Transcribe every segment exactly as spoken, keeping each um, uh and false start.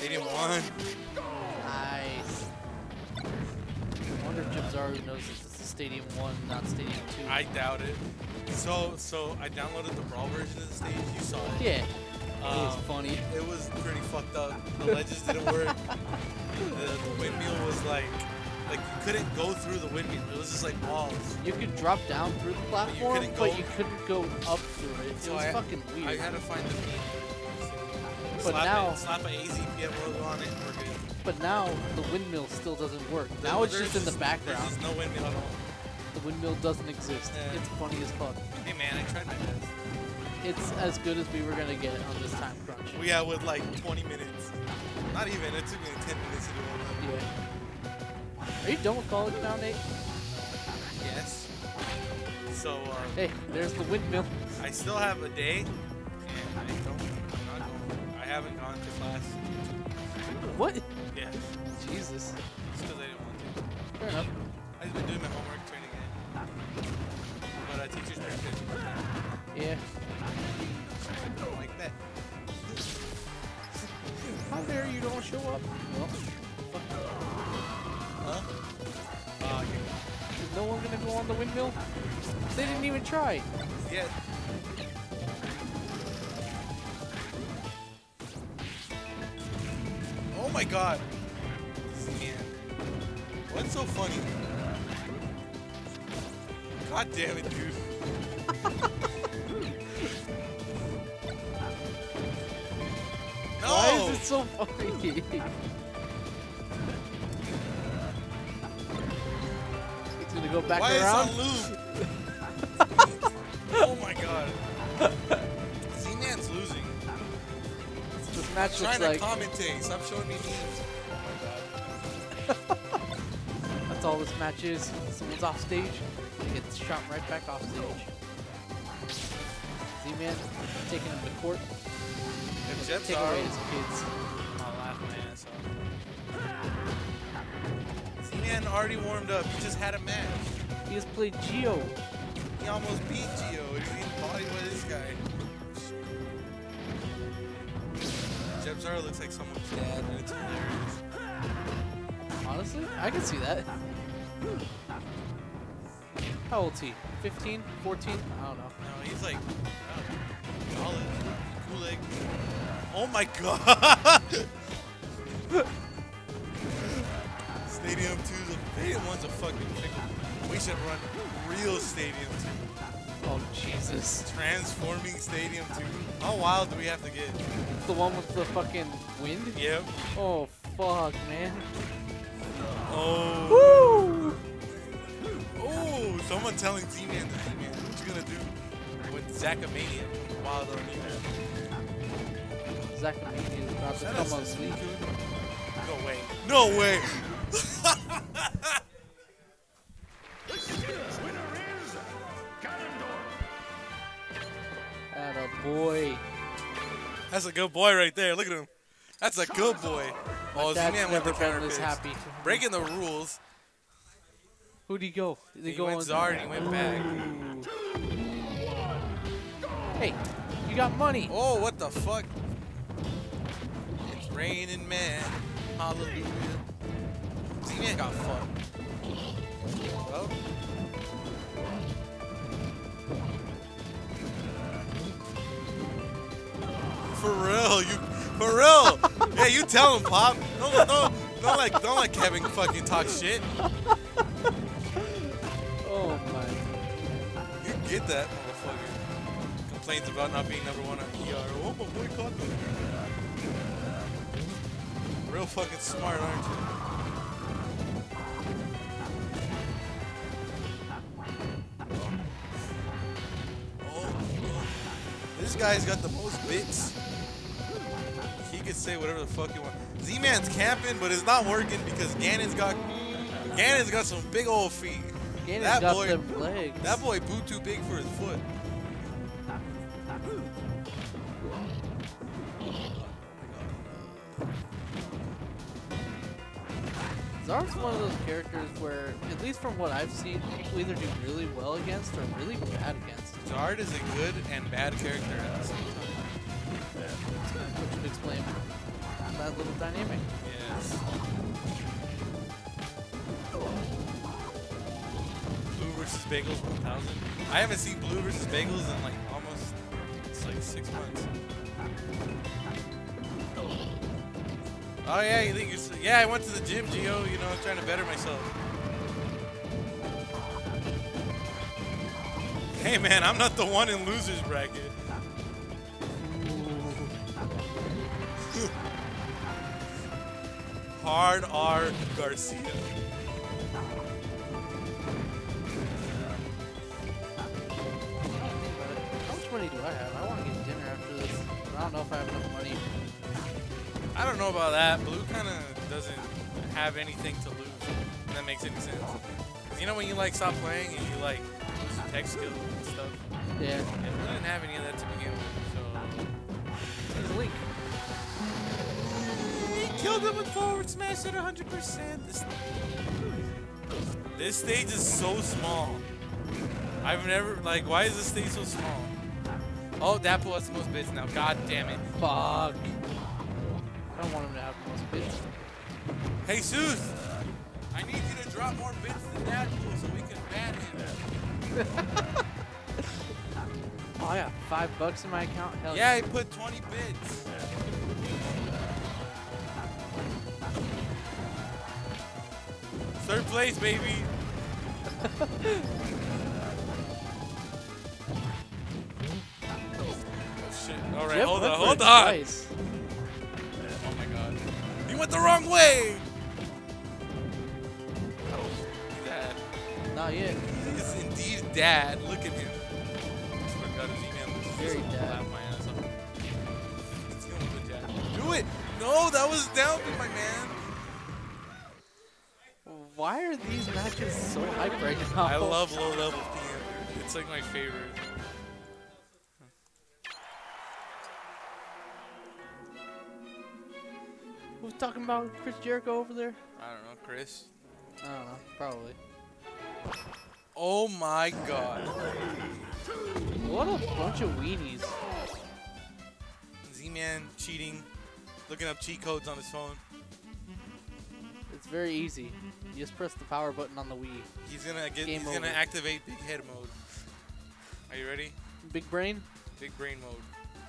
Stadium one. Nice. I wonder if Jibzaru knows this is Stadium one, not Stadium two. I doubt it. So, so I downloaded the Brawl version of the stage. You saw it. Yeah. Um, it was funny. It was pretty fucked up. The ledges didn't work. The, the windmill was like, like you couldn't go through the windmill. It was just like walls. You could drop down through the platform, couldn't but go- you couldn't go up through it. So it was I- fucking weird. I had to find the beam. But slap now- it, slap a A Z P M logo on it, and we're good. But now the windmill still doesn't work. Now it's There's just in the background. There's just no windmill at all. The windmill doesn't exist. Yeah. It's funny as fuck. Hey man, I tried my best. It's as good as we were gonna get on this time crunch. We had with like twenty minutes. Not even. It took me like ten minutes to do all that. Yeah. Are you done with college now, Nate? Yes. So uh, Hey, there's the windmill. I still have a day, and I don't. I'm not going. I haven't gone to class. What? Yeah. Jesus. Just because I didn't want to. Fair enough. I've been doing my homework, training in. But uh, teachers are good. Yeah. Like that. How dare you don't show up? Well, fuck. Huh? Uh, Is no one gonna go on the windmill? They didn't even try. yeah. Oh my god. Man. What's so funny? God damn it, dude. No! Why is it so funny? It's gonna go back Why around. is it on loop? Oh my god. Z-Man's losing. This match Trying looks to like commentate. Stop showing me memes. that's all this match is. Someone's off stage, they get shot right back off stage. Z-Man taking him to court. If Jets Take are, away his kids. I'll laugh my ass off. Z-Man already warmed up. He just had a match. He has played Geo. He almost beat Gio. He's getting bodied by this guy. Jebzara looks like someone's dad, and it's hilarious. Honestly, I can see that. How old is he? fifteen? fourteen? I don't know. No, he's like, I don't know, college, Kool-Aid. Oh my god! Stadium two's a, Stadium one's a fucking pickle. We should run real Stadium two. Oh, Jesus. Transforming Stadium two. How wild do we have to get? The one with the fucking wind? Yep. Oh, fuck, man. Oh. Woo! Oh, someone telling Z-Man to Z-Man, what you gonna do with Zachamania wild on you? Zachamania is about to Shout come out on to sweet. No way. No way. Atta boy. That's a good boy right there. Look at him. That's a good boy. Oh, Dad's Z-Man went never to been counter this picks. happy. Breaking the rules. Who'd he go? Did he, He go went on Zard and he went back. Hey, you got money. Oh, what the fuck? It's raining, man. Hallelujah. Z-Man got fucked. Oh. For real, you. For real. Yeah, you tell him, Pop. Don't, don't, don't like, don't let Kevin fucking talk shit. Oh my. You get that, motherfucker. Complains about not being number one on P R. Oh, my boy caught them. Real fucking smart, aren't you? Oh, this guy's got the most bits. He could say whatever the fuck he wants. Z-Man's camping, but it's not working because Ganon's got Ganon's got some big old feet. Ganon's That got boy- them legs. That boy boot too big for his foot. Zard's one of those characters where, at least from what I've seen, people either do really well against or really bad against. Zard is a good and bad character at the same time. Which would explain. that little dynamic. Yes. Blue versus Bagels one thousand. I haven't seen Blue versus Bagels in like almost, it's like six months. Oh yeah, you think you're, so, yeah, I went to the gym, Gio, you know, trying to better myself. Hey man, I'm not the one in losers bracket. Hard R Garcia. How much money do I have? I want to get dinner after this. I don't know if I have enough money. I don't know about that. Blue kind of doesn't have anything to lose. If that makes any sense. You know when you like stop playing and you like lose your tech skills and stuff? Yeah. Yeah, Blue didn't have any of that to begin with, so... There's a link. He killed him with forward smash at one hundred percent. This, this stage is so small. I've never, like, why is this stage so small? Oh, Dapple has the most bits now. God damn it. Fuck. I don't want him to have the most bits. Hey, Seuss, I need you to drop more bits than Dapple so we can ban him. Oh, I got five bucks in my account. Hell Yeah, he put twenty bits. Third place, baby. Oh shit! All right, Jeff hold went on, for hold it on. twice. Oh my god, he went the wrong way. Dad, Not yet. he is indeed dad. Look at him. I swear to God, his email is Very just dad. laugh my ass off. He's gonna put dad. Do it! No, that was down, my man. Why are these matches so hype right now? I love low level P M. It's like my favorite. Who's talking about Chris Jericho over there? I don't know, Chris. I don't know. Probably. Oh my god. What a bunch of weenies. Z-Man cheating, looking up cheat codes on his phone. It's very easy. You just press the power button on the Wii. He's gonna get. Game he's gonna over. activate big head mode. Are you ready? Big brain? Big brain mode.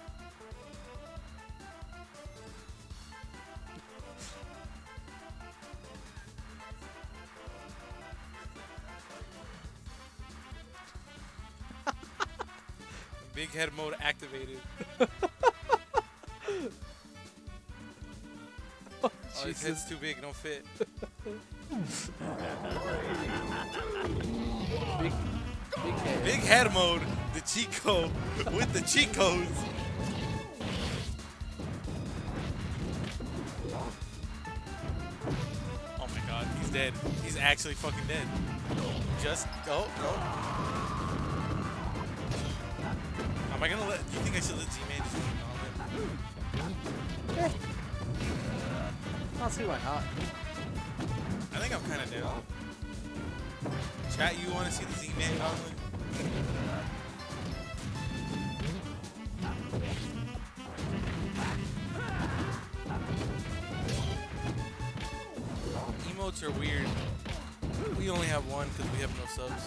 Big head mode activated. Oh, his head's too big, don't fit. Big, big head. Big head mode, the cheat code with the cheat codes. Oh my god, he's dead. He's actually fucking dead. Just go, go. Am I gonna let, do you think I should let Z-Man just keep on it? Eh. I'll see why not. I think I'm kind of down. Chat, you want to see the Z-Man gauntlet? Emotes are weird. We only have one because we have no subs.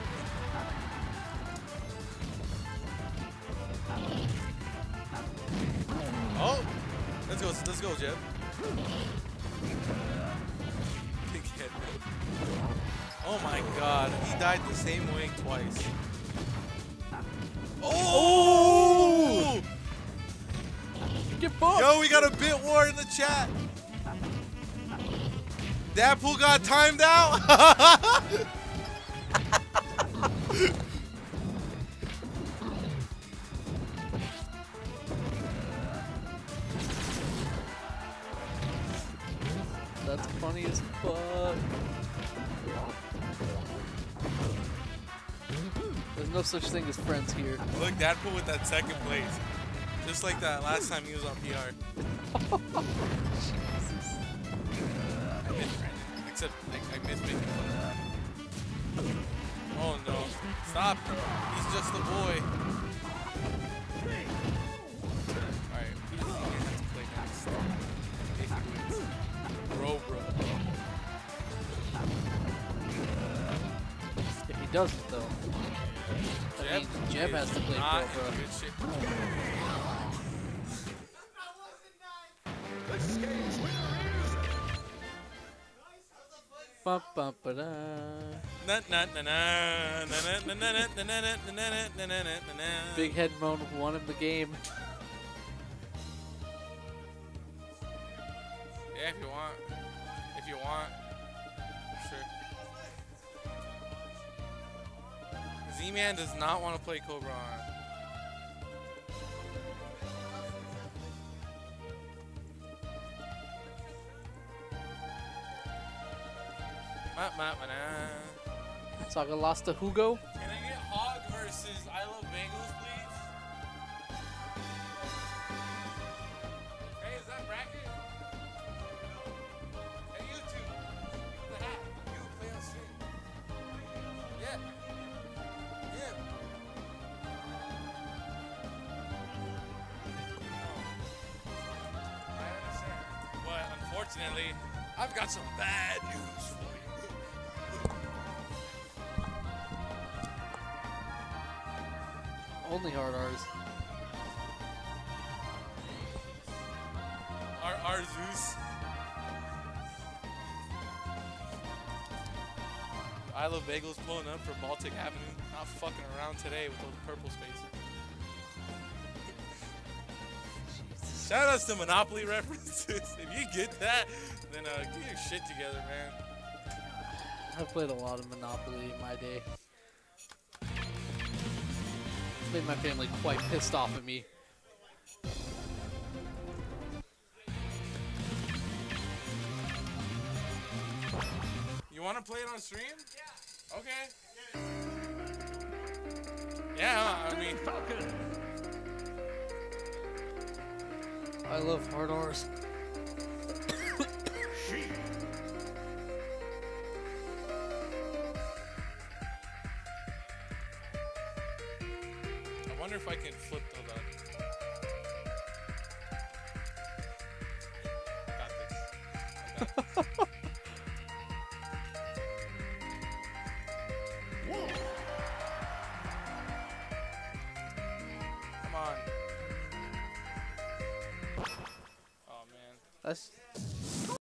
Oh! Let's go, let's go, Jeff. Big head. Oh my god, he died the same way twice. Oh! Get fucked! Yo, we got a bit war in the chat. Dapple got timed out. That's funny as fuck. There's no such thing as friends here. Look, Dapple with that second place. Just like that last time he was on P R. I miss Brandon. Except I, I miss making fun of him. Oh no. Stop. He's just a boy. Alright, who does he have to play next? doesn't though. That Jeb, means Jeb has to play not Cobra. in good shape. Bum, bum, ba-da. Na, na, na, na, na, na, na, na, na, na, na, na, na, na, na, na. Big head moan won him the game. Yeah, if you want. If you want. Sure. Z-Man does not want to play Cobra on. Ma, ma, ma, na. Saga lost to Hugo. Can I get Hog versus I Love Bagels, please? Hey, is that bracket? Hey, you two. The hat. You play on stream. Yeah. Yeah. Oh. I understand. But unfortunately, I've got some bad news for you. Only hard R's. Our, our Zeus. I Love Bagels pulling up from Baltic Avenue. Not fucking around today with those purple spaces. Shout outs to Monopoly references. If you get that, then uh, get your shit together, man. I played a lot of Monopoly in my day. Made my family quite pissed off at me. You want to play it on stream? Yeah. Okay. Yeah, I mean. I love hard R's. I wonder if I can flip those out. I got this. I got this. Come on. Oh man. That's